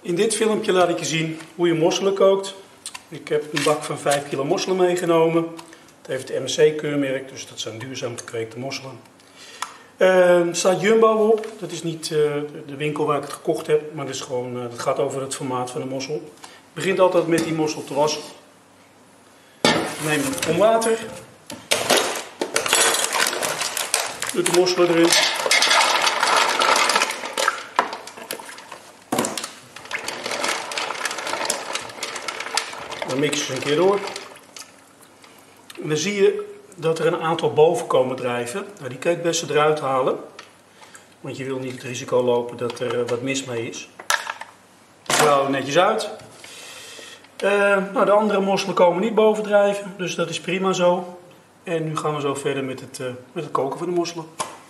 In dit filmpje laat ik je zien hoe je mosselen kookt. Ik heb een bak van 5 kilo mosselen meegenomen. Het heeft het MSC-keurmerk, dus dat zijn duurzaam gekweekte mosselen. Er staat Jumbo op. Dat is niet de winkel waar ik het gekocht heb, maar het gaat over het formaat van de mossel. Je begint altijd met die mossel te wassen. Neem een kom water. Doe de mosselen erin. Dan mix je ze een keer door. En dan zie je dat er een aantal boven komen drijven. Nou, die kan je het beste eruit halen. Want je wil niet het risico lopen dat er wat mis mee is. Die halen we netjes uit. De andere mosselen komen niet boven drijven. Dus dat is prima zo. En nu gaan we zo verder met het koken van de mosselen.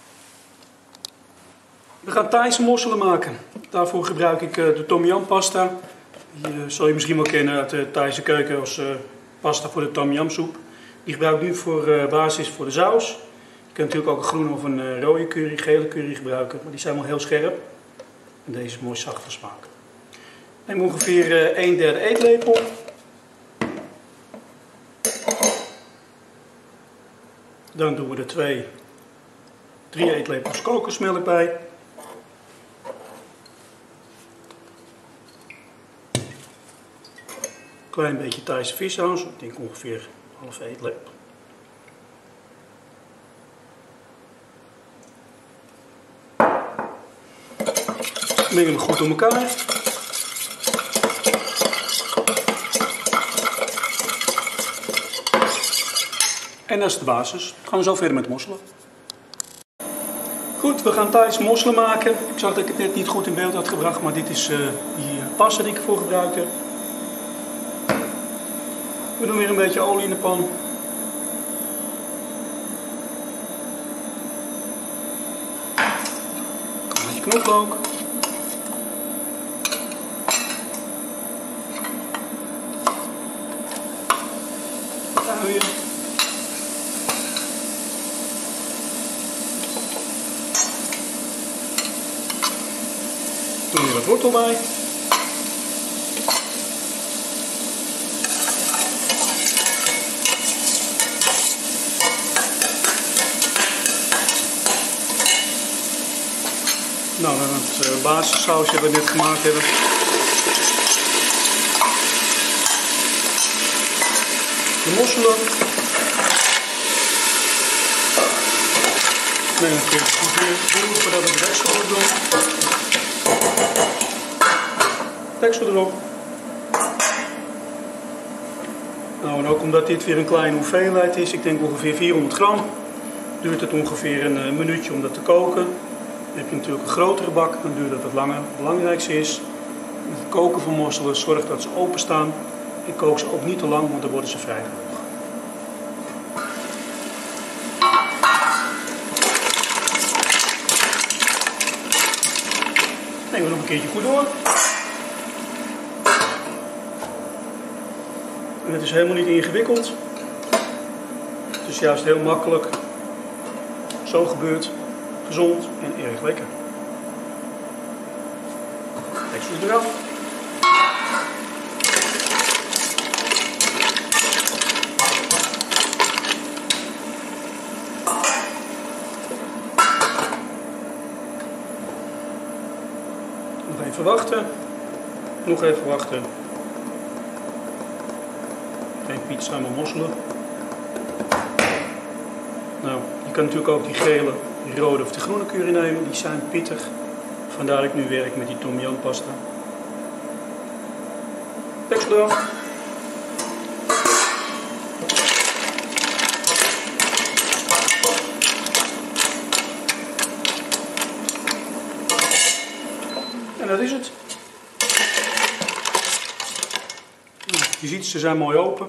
We gaan Thaise mosselen maken. Daarvoor gebruik ik de tom yum pasta. Die zal je misschien wel kennen uit de Thaise keuken als pasta voor de tom yum soep. Die gebruik ik nu voor basis voor de saus. Je kunt natuurlijk ook een groene of een rode curry, gele curry gebruiken. Maar die zijn wel heel scherp. En deze is mooi zacht van smaak. Neem ongeveer 1/3 eetlepel. Dan doen we er 3 eetlepels kokosmelk bij. Klein beetje Thaise vissaus, ik denk ongeveer half eetlepel. Mengen we goed door elkaar. En dat is de basis. Dan gaan we zo verder met de mosselen. Goed, we gaan Thaise mosselen maken. Ik zag dat ik het net niet goed in beeld had gebracht, maar dit is die pasta die ik ervoor gebruikt heb. We doen weer een beetje olie in de pan. Een beetje knoflook. Uien. Doen weer wat wortel bij. Nou, dan het basissausje dat we net gemaakt hebben. De mosselen. Neem een keer goed weer doen voordat we de deksel erop doen. Deksel erop. Nou, en ook omdat dit weer een kleine hoeveelheid is, ik denk ongeveer 400 gram, duurt het ongeveer een minuutje om dat te koken. Dan heb je natuurlijk een grotere bak, dan duurt dat wat langer. Het belangrijkste is, met het koken van mosselen, zorg dat ze openstaan. En kook ze ook niet te lang, want dan worden ze vrij droog. Nemen we nog een keertje goed door. En het is helemaal niet ingewikkeld. Het is juist heel makkelijk. Zo gebeurt. Gezond en erg lekker. Deksel eraf. Nog even wachten. Nog even wachten. Geen pizza, maar mosselen. Nou, je kan natuurlijk ook die gele, die rode of de groene curry nemen. Die zijn pittig. Vandaar dat ik nu werk met die tom yum pasta. Deksel eraf. En dat is het. Nou, je ziet, ze zijn mooi open.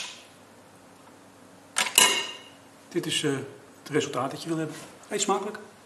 Dit is het resultaat dat je wil hebben. Eet smakelijk.